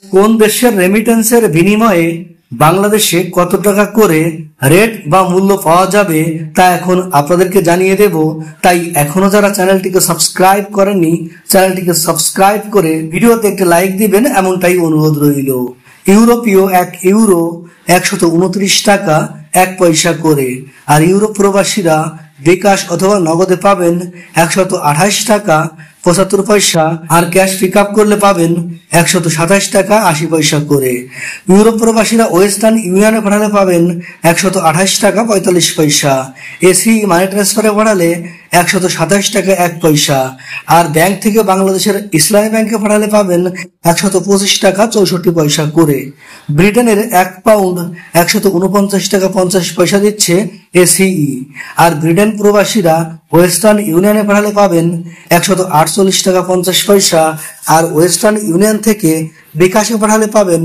কোন দেশের রেমিটেন্সের বিনিময়ে বাংলাদেশে কত টাকা করে রেট বা মূল্য পাওয়া যাবে তা এখন আপনাদেরকে জানিয়ে দেব। তাই এখনো যারা চ্যানেলটিকে সাবস্ক্রাইব করেননি, চ্যানেলটিকে সাবস্ক্রাইব করে ভিডিওতে একটি লাইক দিবেন, এমনটাই অনুরোধ রইল। ইউরোপীয় 1 ইউরো 129 টাকা 1 পয়সা করে। আর ইউরোপ প্রবাসীরা বিকাশ অথবা নগদে পাবেন 128 টাকা 75 পয়সা, আর ক্যাশ পিক আপ করলে পাবেন 127 টাকা 80 পয়সা করে। ইউরোপ প্রবাসীরা ওয়েস্টার্ন ইউনিয়নে পাঠালে পাবেন 128 টাকা 45 পয়সা। এসি মানি ট্রান্সফারে পাঠালে 127 টাকা 1 পয়সা। আর ব্যাংক থেকে বাংলাদেশের ইসলামী ব্যাংকে পাঠালে পাবেন 125 টাকা 64 পয়সা করে। ব্রিটেনের 1 পাউন্ড 149 টাকা 50 পয়সা দিচ্ছে এসিই। আর ব্রিটেন প্রবাসীরা ওয়েস্টার্ন ইউনিয়নে পাঠালে পাবেন 148 টাকা 50 পয়সা। আর ওয়েস্টার্ন ইউনিয়ন থেকে বিকাশে পাঠালে পাবেন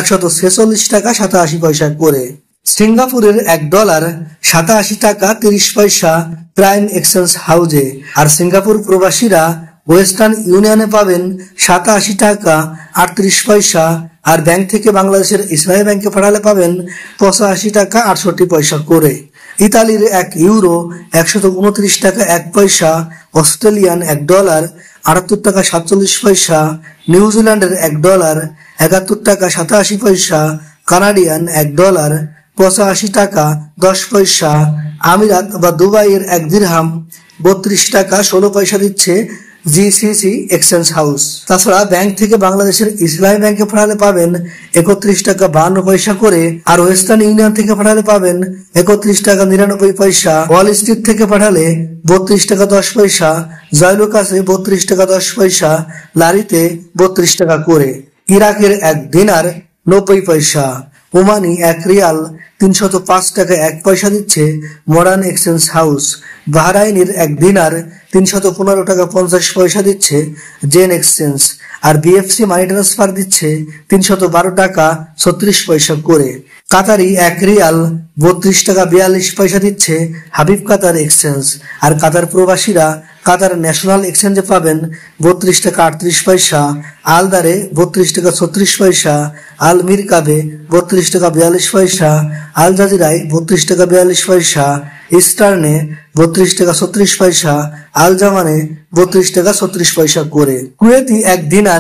146 টাকা 87 পয়সা করে। সিঙ্গাপুরের $1 87 টাকা 30 পয়সা প্রাইম এক্সচেঞ্জ হাউজে। আর সিঙ্গাপুর প্রবাসীরা ওয়েস্টার্ন ইউনিয়নে পাবেন 87 টাকা 38 পয়সা। আর ব্যাংক থেকে বাংলাদেশের ইসলামী ব্যাংকে পাঠালে পাবেন 85 টাকা 68 পয়সা করে। ইতালির 1 ইউরো 129 টাকা 1 পয়সা। অস্ট্রেলিয়ান $1 78 টাকা 47 পয়সা। নিউজিল্যান্ডের $1 71 টাকা 87 পয়সা। কানাডিয়ান $1 85 টাকা 10 পয়সা। আমিরাত বা দুবাইয়ের 1 দিরহাম 32 টাকা 16 পয়সা দিচ্ছে জিসিসি এক্সচেঞ্জ হাউস। তাছাড়া ব্যাংক থেকে বাংলাদেশের ইসলামী ব্যাংকে পাঠালে পাবেন 31 টাকা 52 পয়সা করে। আর ওয়েস্টার্ন ইউনিয়ন থেকে পাঠালে পাবেন 31 টাকা 99 পয়সা। ওয়াল স্ট্রিট থেকে পাঠালে 32 টাকা 10 পয়সা। জয়লুকাসে 32 টাকা 10 পয়সা। লারিতে 32 টাকা করে। ইরাকের 1 দিনার 90 পয়সা। ওমানি 1 রিয়াল 305 টাকা 1 পয়সা দিচ্ছে মডার্ন এক্সচেঞ্জ হাউস। বাহরাইনের 1 দিনার 315 টাকা 50 পয়সা দিচ্ছে জেন এক্সচেঞ্জ। আর বিএফসি মানি ট্রান্সফার দিচ্ছে 312 টাকা 36 পয়সা করে। কাতারি 1 রিয়াল 32 টাকা 42 পয়সা দিচ্ছে হাবিব কাতার এক্সচেঞ্জ। আর কাতার প্রবাসীরা কাতার ন্যাশনাল এক্সচেঞ্জে পাবেন 32 টাকা 38 পয়সা। আলদারে 32 টাকা 36 পয়সা। আল মিরকাবে 32 টাকা 42 পয়সা। আল জাজিরায় 32 টাকা 42 পয়সা। ইস্টার্নে 32 টাকা 36 পয়সা। আল জামানে 32 টাকা 36 পয়সা করে। কুয়েতি 1 দিনার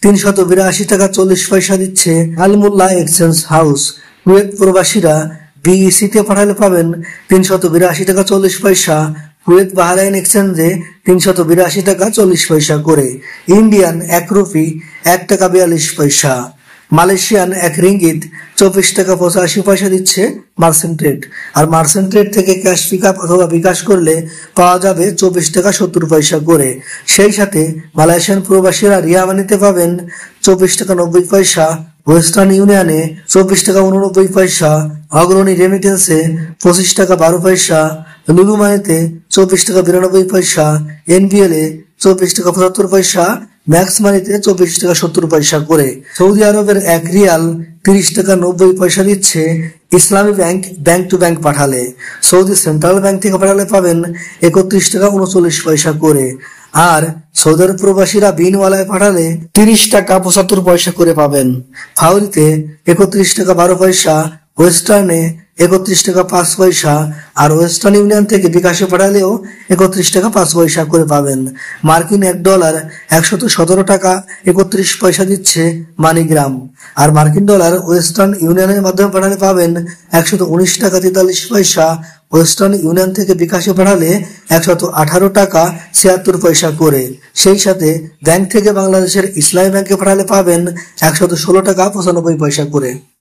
382 টাকা 40 পয়সা দিচ্ছে Al Mulla exchange house. Kuwait প্রবাসীরা বিইসি তে পাঠালে পাবেন 382 টাকা 40 পয়সা। কুয়েত বাহরাইন এক্সচেঞ্জে 382 টাকা 40 পয়সা করে। ইন্ডিয়ান 1 রুপি 1 টাকা 42 পয়সা। মালয়েশিয়ান 1 রিঙ্গিত 24 টাকা 85 পয়সা দিচ্ছে মার্চেন্ট ট্রেড। আর মার্চেন্ট ট্রেড থেকে ক্যাশ পিক আপ অথবা বিকাশ করলে পাওয়া যাবে 24 টাকা 70 পয়সা করে। সেই সাথে মালয়েশিয়ান প্রবাসীরা রিয়া মানিতে পাবেন 24 টাকা 90 পয়সা। ওয়েস্টার্ন ইউনিয়নে 24 টাকা 89 পয়সা। অগ্রণী রেমিটেন্সে 25 টাকা 12 পয়সা। লুলু মানিতে 24 টাকা 92 পয়সা। এনবিএল এ 24 টাকা 75 পয়সা। ম্যাক্স মানিতে 24 টাকা 70 পয়সা করে। সৌদি আরবের 1 রিয়াল 30 টাকা 90 পয়সা দিচ্ছে Islami bank bank to bank পাঠালে। সৌদি সেন্ট্রাল ব্যাংক থেকে পাঠালে পাবেন 31 টাকা 39 পয়সা করে। আর সৌদি আরব প্রবাসীরা বিনওয়ালায় পাঠালে 30 টাকা 75 পয়সা করে পাবেন। ফাউরিতে 31 টাকা 12 পয়সা। ওয়েস্টার্নে 31 টাকা 5 পয়সা। আর ওয়েস্টার্ন ইউনিয়ন থেকে বিকাশে পাঠালেও 31 টাকা 5 পয়সা করে পাবেন। মার্কিন $1 117 টাকা 31 পয়সা দিচ্ছে মানিগ্রাম। আর মার্কিন ডলার ওয়েস্টার্ন ইউনিয়নের মাধ্যমে পাঠালে পাবেন 119 টাকা 43 পয়সা। ওয়েস্টার্ন ইউনিয়ন থেকে বিকাশে পাঠালে 118 টাকা 76 পয়সা করে। সেই সাথে ব্যাংক থেকে বাংলাদেশের ইসলামী ব্যাংকে পাঠালে পাবেন 116 টাকা 95 পয়সা করে।